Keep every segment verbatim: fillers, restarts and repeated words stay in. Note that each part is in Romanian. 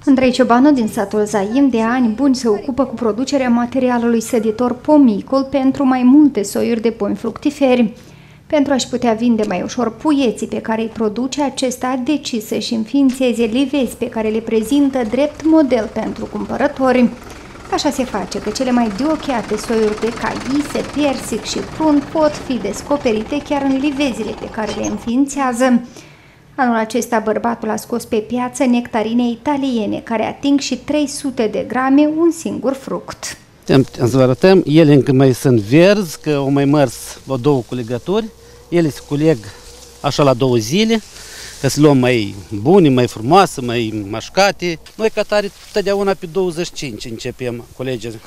Andrei Ciobanu din satul Zaim de ani buni se ocupă cu producerea materialului săditor pomicol pentru mai multe soiuri de pomi fructiferi. Pentru a-și putea vinde mai ușor puieții pe care îi produce, acesta a decis să-și înființeze livezi pe care le prezintă drept model pentru cumpărători. Așa se face că cele mai deocheate soiuri de caise, persic și prun pot fi descoperite chiar în livezile pe care le înființează. Anul acesta bărbatul a scos pe piață nectarine italiene, care ating și trei sute de grame un singur fruct. Am să vă arătăm, ele încă mai sunt verzi, că au mai mers o două culegături. Ele se culeg așa la două zile, că să luăm mai bune, mai frumoase, mai mașcate. Noi ca tare totdeauna pe douăzeci și cinci începem culegerea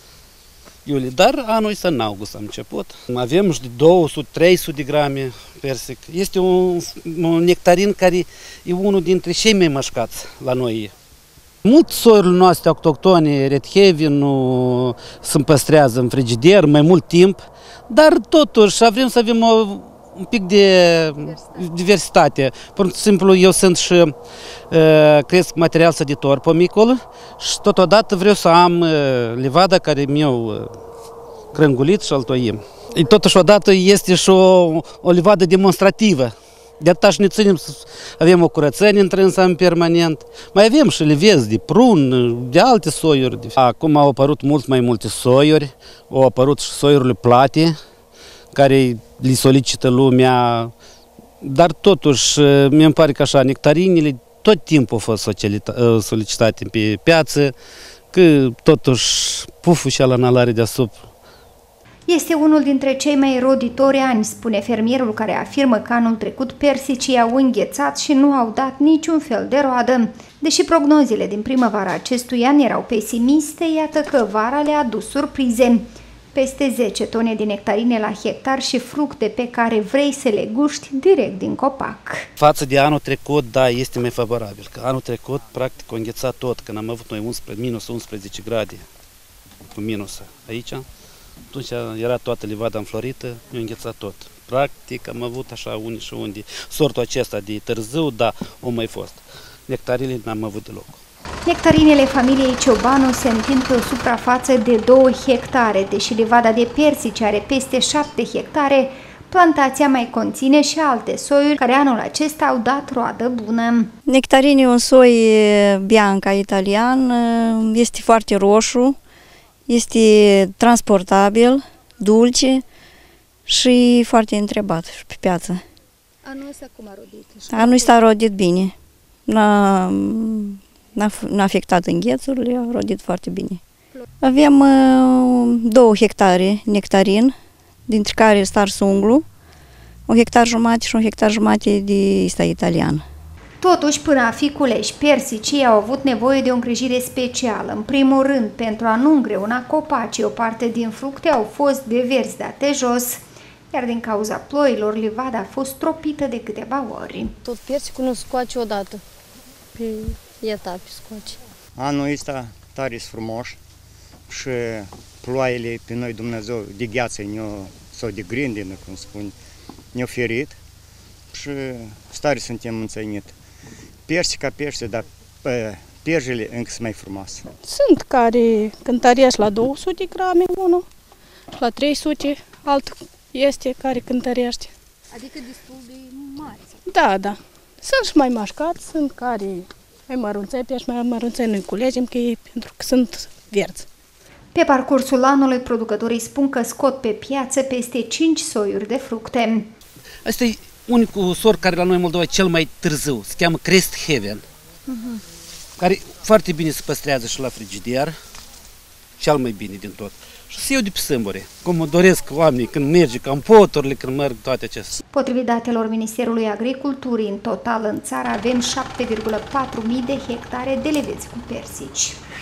iulie, dar anul ăsta în august am început. Avem și de două sute trei sute de grame persic. Este un, un nectarin care e unul dintre cei mai mașcați la noi. Mult soiurile noastre autohtone, Red Heaven, nu se păstrează în frigider mai mult timp, dar totuși vrem să avem o, un pic de diversitate. Pur și simplu eu sunt și uh, cresc material săditor pomicol și totodată vreau să am uh, livada care mi-au uh, crângulit și altoim. Totuși odată este și o, o livadă demonstrativă. De atâta și ne ținem să avem o curățenie întrânsă în permanent. Mai avem și livezi de prun, de alte soiuri. Acum au apărut mult mai multe soiuri, au apărut și soiurile plate, care le solicită lumea. Dar totuși, mi-mi pare că așa, nectarinele tot timpul au fost solicitate pe piață, că totuși puful și ala înalare deasupra. Este unul dintre cei mai roditori ani, spune fermierul, care afirmă că anul trecut persicii au înghețat și nu au dat niciun fel de roadă. Deși prognozele din primăvara acestui an erau pesimiste, iată că vara le-a adus surprize. Peste zece tone de nectarine la hectar și fructe pe care vrei să le guști direct din copac. Față de anul trecut, da, este mai favorabil. Că anul trecut, practic, a înghețat tot, când am avut noi unsprezece, minus unsprezece grade cu minus aici. Atunci era toată livada înflorită, mi-a înghețat tot. Practic am avut așa unii și unde. Sortul acesta de târziu, da, o mai fost. Nectarinele n-am avut deloc. Nectarinele familiei Ciobanu se întind pe o suprafață de două hectare, deși livada de persici are peste șapte hectare, plantația mai conține și alte soiuri care anul acesta au dat roadă bună. Nectarin e un soi bianca italian, este foarte roșu. Este transportabil, dulce și foarte întrebat și pe piață. Anul ăsta cum a rodit? Anul ăsta a rodit bine. N-a afectat înghețurile, a rodit foarte bine. Avem uh, două hectare nectarin, dintre care star sunglu, un hectar jumate și un hectar jumate de ăsta italian. Totuși, până a fi culeși, persicii au avut nevoie de o îngrijire specială. În primul rând, pentru a nu îngreuna copacii, o parte din fructe au fost de verzi date jos, iar din cauza ploilor, livada a fost stropită de câteva ori. Tot persicul nu scoace odată, pe etape scoace. Anul ăsta tare frumoși și ploaiele pe noi Dumnezeu de gheață sau de grindină, cum spun, ne-au ferit și stare suntem înțăinit. Persica pește, dar perjele încă sunt mai frumoase. Sunt care cântărești la două sute grame unul, la trei sute alt este care cântărește. Adică destul de mari. Da, da. Sunt și mai mașcați, sunt care mai mărunței, pești mai mărunței nu-i culegem, că ei, pentru că sunt verzi. Pe parcursul anului, producătorii spun că scot pe piață peste cinci soiuri de fructe. Asta e unicul sort care la noi în Moldova e cel mai târziu, se cheamă Red Heaven, uh-huh. care foarte bine se păstrează și la frigider, cel mai bine din tot. Și se iau de pe sâmbure, cum mă doresc oamenii când merge campoturile, când merg toate acestea. Potrivit datelor Ministerului Agriculturii, în total în țară avem șapte virgulă patru mii de hectare de livezi cu persici.